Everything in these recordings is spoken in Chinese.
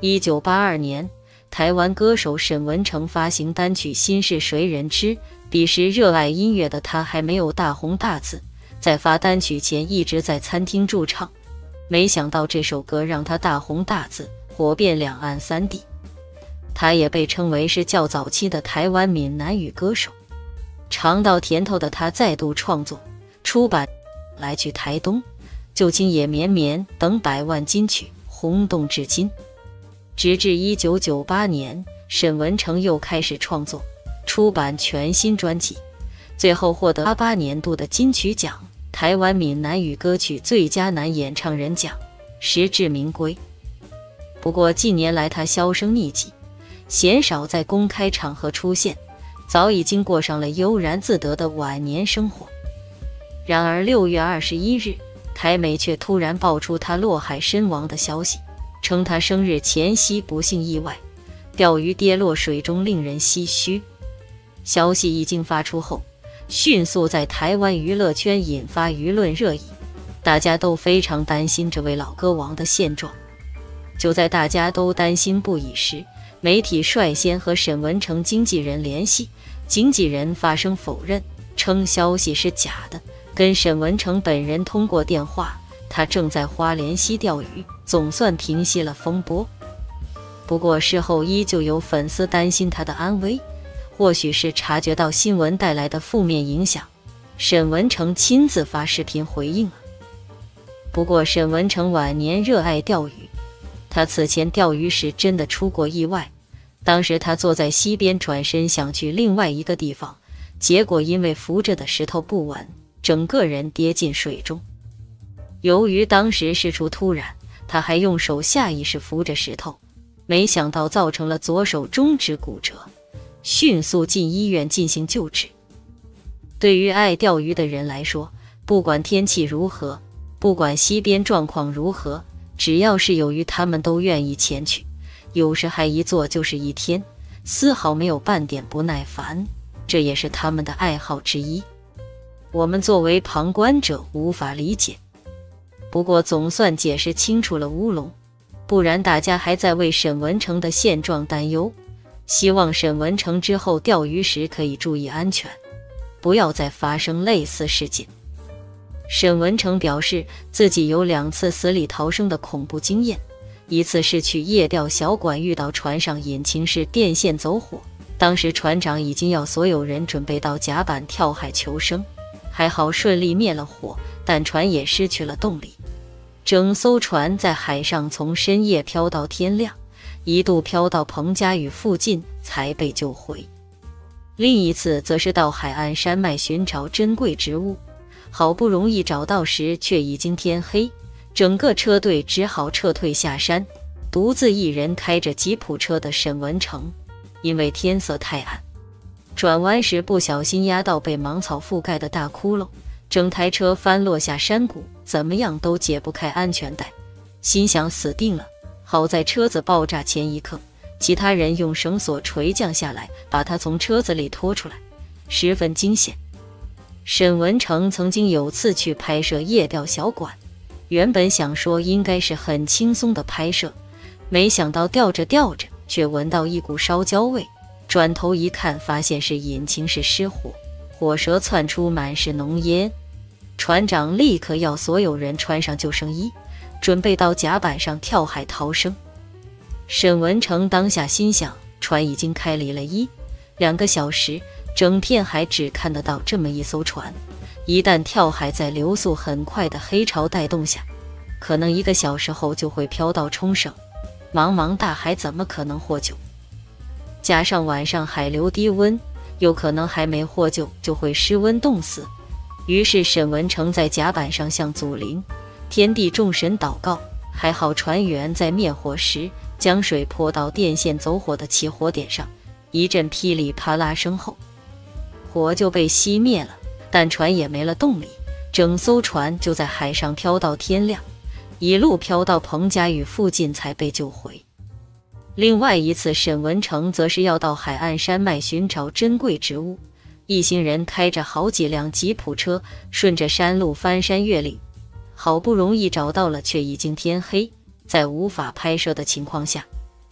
1982年，台湾歌手沈文程发行单曲《心是谁人知》，彼时热爱音乐的他还没有大红大紫，在发单曲前一直在餐厅驻唱。没想到这首歌让他大红大紫，火遍两岸三地。他也被称为是较早期的台湾闽南语歌手。尝到甜头的他再度创作、出版《来去台东》《旧情也绵绵》等百万金曲，轰动至今。直至1998年，沈文程又开始创作、出版全新专辑，最后获得88年度的金曲奖、台湾闽南语歌曲最佳男演唱人奖，实至名归。不过近年来他销声匿迹，鲜少在公开场合出现，早已经过上了悠然自得的晚年生活。然而6月21日，台媒却突然爆出他落海身亡的消息，称他生日前夕不幸意外，钓鱼跌落水中，令人唏嘘。消息一经发出后，迅速在台湾娱乐圈引发舆论热议，大家都非常担心这位老歌王的现状。就在大家都担心不已时，媒体率先和沈文程经纪人联系，经纪人发声否认，称消息是假的，跟沈文程本人通过电话，他正在花莲溪钓鱼，总算平息了风波。不过事后依旧有粉丝担心他的安危，或许是察觉到新闻带来的负面影响，沈文程亲自发视频回应了。不过沈文程晚年热爱钓鱼，他此前钓鱼时真的出过意外，当时他坐在溪边转身想去另外一个地方，结果因为扶着的石头不稳，整个人跌进水中。由于当时事出突然，他还用手下意识扶着石头，没想到造成了左手中指骨折，迅速进医院进行救治。对于爱钓鱼的人来说，不管天气如何，不管溪边状况如何，只要是有鱼，他们都愿意前去，有时还一坐就是一天，丝毫没有半点不耐烦，这也是他们的爱好之一。我们作为旁观者无法理解，不过总算解释清楚了乌龙，不然大家还在为沈文程的现状担忧。希望沈文程之后钓鱼时可以注意安全，不要再发生类似事件。沈文程表示自己有2次死里逃生的恐怖经验，一次是去夜钓小馆遇到船上引擎室电线走火，当时船长已经要所有人准备到甲板跳海求生，还好顺利灭了火，但船也失去了动力。整艘船在海上从深夜飘到天亮，一度飘到彭佳屿附近才被救回。另一次则是到海岸山脉寻找珍贵植物，好不容易找到时却已经天黑，整个车队只好撤退下山，独自一人开着吉普车的沈文程，因为天色太暗，转弯时不小心压到被芒草覆盖的大窟窿，整台车翻落下山谷，怎么样都解不开安全带，心想死定了。好在车子爆炸前一刻，其他人用绳索垂降下来，把他从车子里拖出来，十分惊险。沈文程曾经有次去拍摄夜钓小馆，原本想说应该是很轻松的拍摄，没想到钓着钓着却闻到一股烧焦味，转头一看发现是引擎室失火，火舌窜出满是浓烟。船长立刻要所有人穿上救生衣，准备到甲板上跳海逃生。沈文程当下心想，船已经开离了1-2个小时，整片海只看得到这么一艘船，一旦跳海，在流速很快的黑潮带动下，可能1个小时后就会飘到冲绳，茫茫大海怎么可能获救？加上晚上海流低温，有可能还没获救就会失温冻死。于是沈文程在甲板上向祖灵、天地众神祷告，还好船员在灭火时将水泼到电线走火的起火点上，一阵噼里啪啦声后，火就被熄灭了，但船也没了动力，整艘船就在海上飘到天亮，一路飘到彭佳屿附近才被救回。另外一次，沈文程则是要到海岸山脉寻找珍贵植物，一行人开着好几辆吉普车，顺着山路翻山越岭，好不容易找到了，却已经天黑，在无法拍摄的情况下，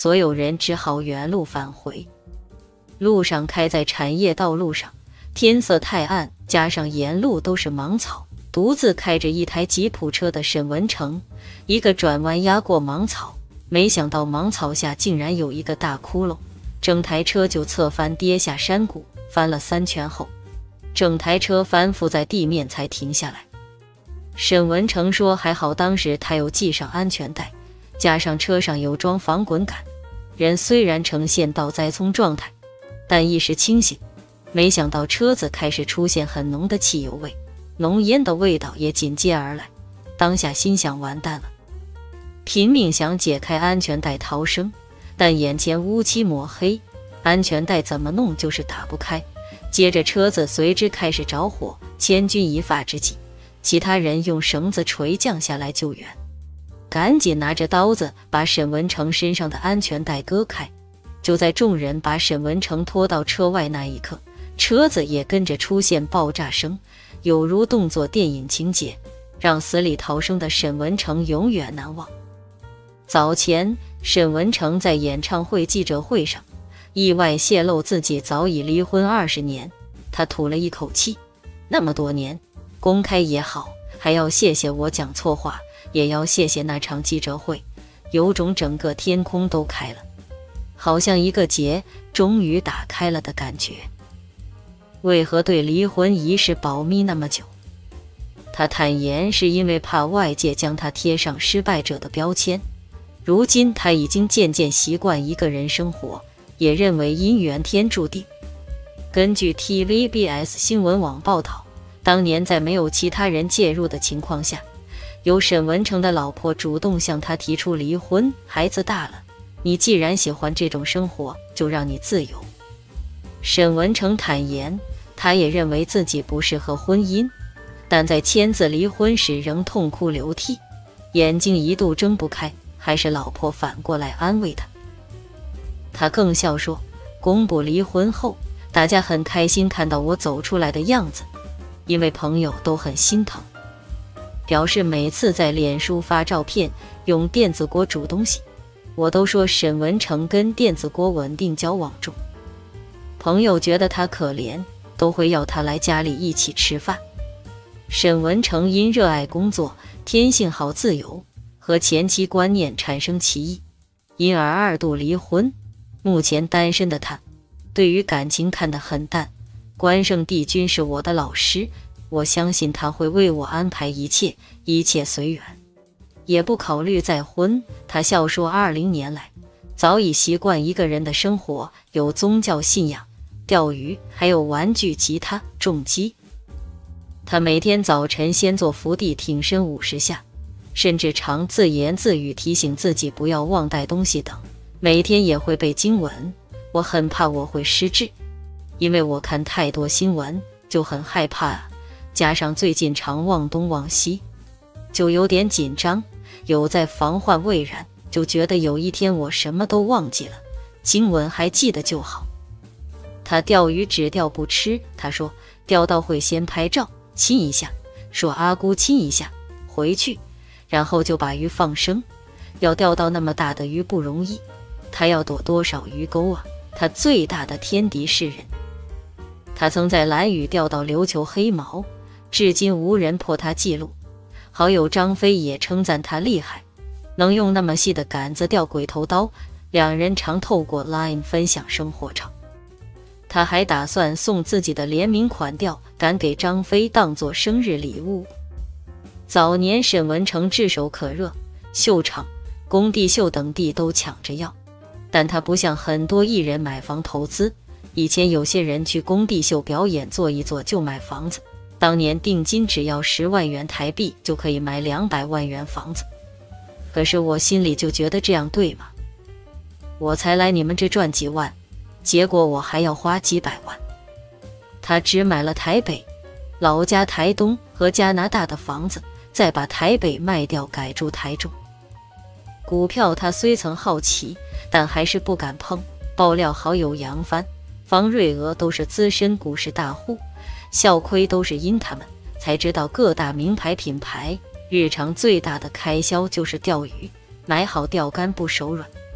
所有人只好原路返回。路上开在产业道路上，天色太暗，加上沿路都是芒草，独自开着一台吉普车的沈文成，一个转弯压过芒草，没想到芒草下竟然有一个大窟窿，整台车就侧翻跌下山谷，翻了3圈后，整台车翻覆在地面才停下来。沈文成说还好当时他有系上安全带，加上车上有装防滚杆，人虽然呈现倒栽葱状态，但意识清醒。没想到车子开始出现很浓的汽油味，浓烟的味道也紧接而来，当下心想完蛋了，拼命想解开安全带逃生，但眼前乌漆抹黑，安全带怎么弄就是打不开，接着车子随之开始着火，千钧一发之际，其他人用绳子垂降下来救援，赶紧拿着刀子把沈文成身上的安全带割开。就在众人把沈文成拖到车外那一刻，车子也跟着出现爆炸声，有如动作电影情节，让死里逃生的沈文成永远难忘。早前沈文成在演唱会记者会上意外泄露自己早已离婚20年，他吐了一口气，那么多年，公开也好，还要谢谢我讲错话，也要谢谢那场记者会，有种整个天空都开了，好像一个结终于打开了的感觉。为何对离婚一事保密那么久？他坦言是因为怕外界将他贴上失败者的标签，如今他已经渐渐习惯一个人生活，也认为姻缘天注定。根据 TVBS 新闻网报道，当年在没有其他人介入的情况下，由沈文成的老婆主动向他提出离婚，孩子大了，你既然喜欢这种生活，就让你自由。沈文成坦言，他也认为自己不适合婚姻，但在签字离婚时仍痛哭流涕，眼睛一度睁不开，还是老婆反过来安慰他。他更笑说，公布离婚后，大家很开心看到我走出来的样子，因为朋友都很心疼，表示每次在脸书发照片用电子锅煮东西，我都说沈文成跟电子锅稳定交往中。朋友觉得他可怜，都会要他来家里一起吃饭。沈文成因热爱工作，天性好自由，和前妻观念产生歧义，因而2度离婚。目前单身的他，对于感情看得很淡。关圣帝君是我的老师，我相信他会为我安排一切，一切随缘，也不考虑再婚。他笑说20年来，早已习惯一个人的生活，有宗教信仰，钓鱼，还有玩具吉他、重机。他每天早晨先做伏地挺身50下，甚至常自言自语提醒自己不要忘带东西等。每天也会背经文，我很怕我会失智，因为我看太多新闻就很害怕啊，加上最近常忘东忘西，就有点紧张，有在防患未然，就觉得有一天我什么都忘记了，经文还记得就好。他钓鱼只钓不吃，他说钓到会先拍照亲一下，说阿姑亲一下回去，然后就把鱼放生。要钓到那么大的鱼不容易，他要躲多少鱼钩啊，他最大的天敌是人。他曾在兰屿钓到琉球黑毛，至今无人破他记录。好友张飞也称赞他厉害，能用那么细的杆子钓鬼头刀，两人常透过 LINE 分享生活照。他还打算送自己的联名款钓竿给张飞当作生日礼物。早年沈文成炙手可热，秀场、工地秀等地都抢着要，但他不像很多艺人买房投资，以前有些人去工地秀表演做一做就买房子，当年定金只要10万元台币就可以买200万元房子。可是我心里就觉得这样对吗？我才来你们这赚几万，结果我还要花几百万。他只买了台北、老家台东和加拿大的房子，再把台北卖掉改住台中。股票他虽曾好奇，但还是不敢碰。爆料好友杨帆、方瑞娥都是资深股市大户，笑亏都是因他们才知道各大名牌品牌日常最大的开销就是钓鱼，买好钓竿不手软。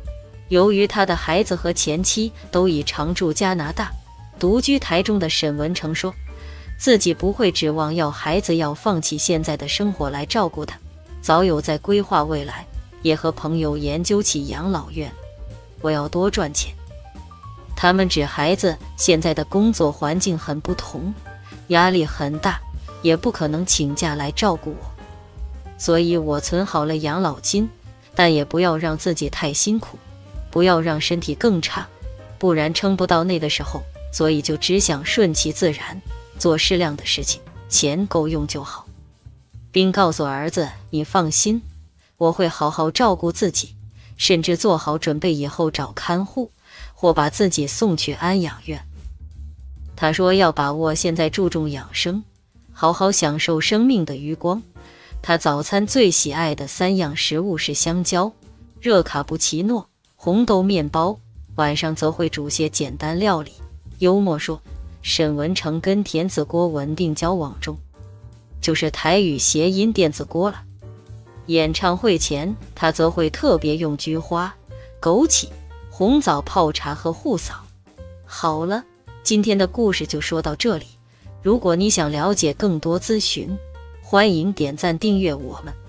由于他的孩子和前妻都已常驻加拿大，独居台中的沈文成说，自己不会指望要孩子要放弃现在的生活来照顾他，早有在规划未来，也和朋友研究起养老院。我要多赚钱。他们指孩子现在的工作环境很不同，压力很大，也不可能请假来照顾我，所以我存好了养老金，但也不要让自己太辛苦，不要让身体更差，不然撑不到那个时候，所以就只想顺其自然，做适量的事情，钱够用就好。并告诉儿子，你放心，我会好好照顾自己，甚至做好准备以后找看护，或把自己送去安养院。他说要把握现在注重养生，好好享受生命的余光。他早餐最喜爱的3样食物是香蕉、热卡布奇诺、红豆面包，晚上则会煮些简单料理。幽默说，沈文成跟田子锅稳定交往中，就是台语谐音电子锅了。演唱会前，他则会特别用菊花、枸杞、红枣泡茶和护嗓。好了，今天的故事就说到这里。如果你想了解更多资讯，欢迎点赞订阅我们。